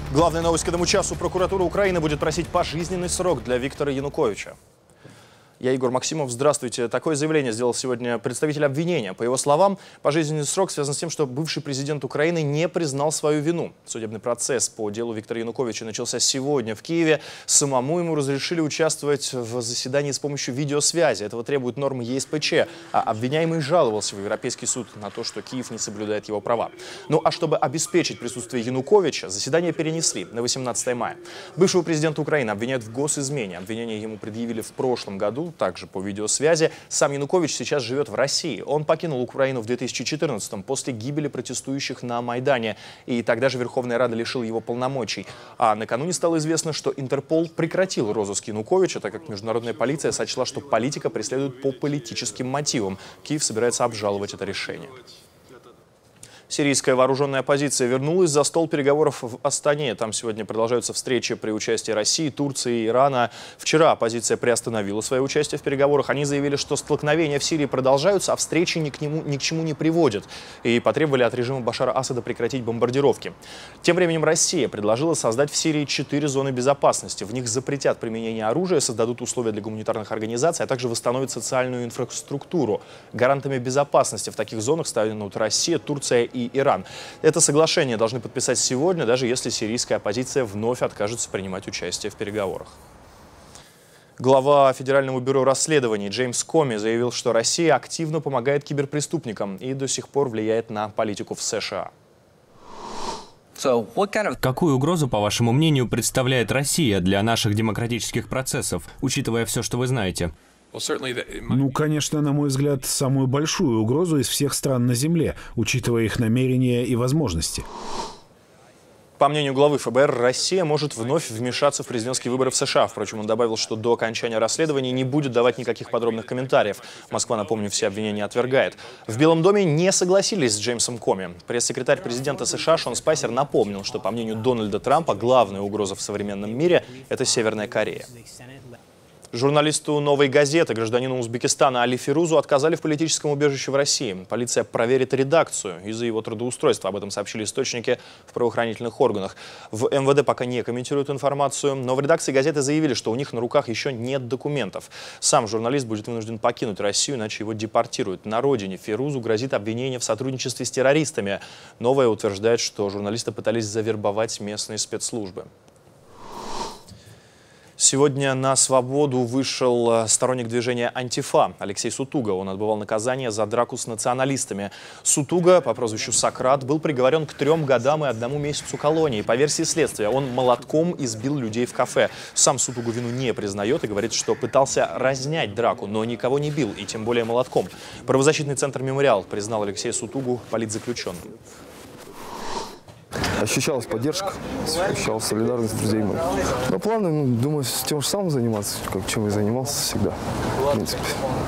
Главная новость к этому часу. Прокуратура Украины будет просить пожизненный срок для Виктора Януковича. Я Егор Максимов. Здравствуйте. Такое заявление сделал сегодня представитель обвинения. По его словам, пожизненный срок связан с тем, что бывший президент Украины не признал свою вину. Судебный процесс по делу Виктора Януковича начался сегодня в Киеве. Самому ему разрешили участвовать в заседании с помощью видеосвязи. Этого требуют нормы ЕСПЧ. А обвиняемый жаловался в Европейский суд на то, что Киев не соблюдает его права. Ну а чтобы обеспечить присутствие Януковича, заседание перенесли на 18 мая. Бывшего президента Украины обвиняют в госизмене. Обвинение ему предъявили в прошлом году. Также по видеосвязи. Сам Янукович сейчас живет в России. Он покинул Украину в 2014-м после гибели протестующих на Майдане. И тогда же Верховная Рада лишила его полномочий. А накануне стало известно, что Интерпол прекратил розыск Януковича, так как международная полиция сочла, что политика преследует по политическим мотивам. Киев собирается обжаловать это решение. Сирийская вооруженная оппозиция вернулась за стол переговоров в Астане. Там сегодня продолжаются встречи при участии России, Турции и Ирана. Вчера оппозиция приостановила свое участие в переговорах. Они заявили, что столкновения в Сирии продолжаются, а встречи ни к чему не приводят. И потребовали от режима Башара Асада прекратить бомбардировки. Тем временем Россия предложила создать в Сирии 4 зоны безопасности. В них запретят применение оружия, создадут условия для гуманитарных организаций, а также восстановят социальную инфраструктуру. Гарантами безопасности в таких зонах станут Россия, Турция и Иран. Это соглашение должны подписать сегодня, даже если сирийская оппозиция вновь откажется принимать участие в переговорах. Глава Федерального бюро расследований Джеймс Коми заявил, что Россия активно помогает киберпреступникам и до сих пор влияет на политику в США. Какую угрозу, по вашему мнению, представляет Россия для наших демократических процессов, учитывая все, что вы знаете? Ну, конечно, на мой взгляд, самую большую угрозу из всех стран на Земле, учитывая их намерения и возможности. По мнению главы ФБР, Россия может вновь вмешаться в президентские выборы в США. Впрочем, он добавил, что до окончания расследования не будет давать никаких подробных комментариев. Москва, напомню, все обвинения отвергает. В Белом доме не согласились с Джеймсом Коми. Пресс-секретарь президента США Шон Спайсер напомнил, что, по мнению Дональда Трампа, главная угроза в современном мире – это Северная Корея. Журналисту «Новой газеты», гражданину Узбекистана Али Фирузу, отказали в политическом убежище в России. Полиция проверит редакцию из-за его трудоустройства. Об этом сообщили источники в правоохранительных органах. В МВД пока не комментируют информацию, но в редакции газеты заявили, что у них на руках еще нет документов. Сам журналист будет вынужден покинуть Россию, иначе его депортируют. На родине Фирузу грозит обвинение в сотрудничестве с террористами. «Новое» утверждает, что журналиста пытались завербовать местные спецслужбы. Сегодня на свободу вышел сторонник движения «Антифа» Алексей Сутуга. Он отбывал наказание за драку с националистами. Сутуга по прозвищу Сократ был приговорен к 3 годам и 1 месяцу колонии. По версии следствия, он молотком избил людей в кафе. Сам Сутугу вину не признает и говорит, что пытался разнять драку, но никого не бил, и тем более молотком. Правозащитный центр «Мемориал» признал Алексея Сутугу политзаключенным. Ощущалась поддержка, ощущалась солидарность друзей моих. Но планы, думаю, с тем же самым заниматься, чем я занимался всегда, в принципе.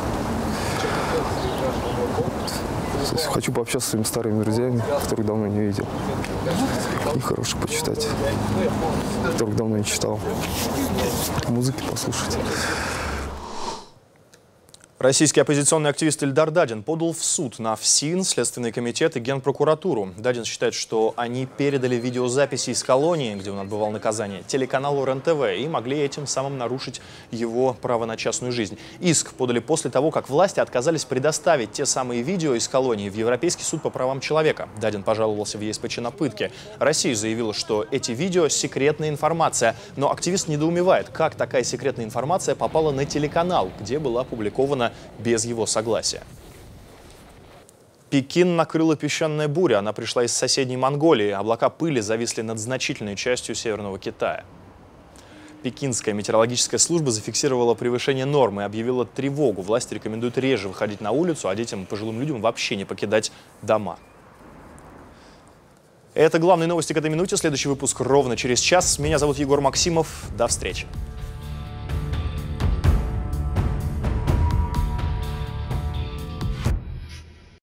Хочу пообщаться с своими старыми друзьями, которых давно не видел. Книг хороших почитать, которых давно не читал. Музыки послушать. Российский оппозиционный активист Ильдар Дадин подал в суд на ФСИН, Следственный комитет и Генпрокуратуру. Дадин считает, что они передали видеозаписи из колонии, где он отбывал наказание, телеканалу РЕН-ТВ и могли этим самым нарушить его право на частную жизнь. Иск подали после того, как власти отказались предоставить те самые видео из колонии в Европейский суд по правам человека. Дадин пожаловался в ЕСПЧ на пытки. Россия заявила, что эти видео – секретная информация. Но активист недоумевает, как такая секретная информация попала на телеканал, где была опубликована без его согласия. Пекин накрыла песчаная буря. Она пришла из соседней Монголии. Облака пыли зависли над значительной частью Северного Китая. Пекинская метеорологическая служба зафиксировала превышение нормы и объявила тревогу. Власти рекомендуют реже выходить на улицу, а детям и пожилым людям вообще не покидать дома. Это главные новости к этой минуте. Следующий выпуск ровно через час. Меня зовут Егор Максимов. До встречи.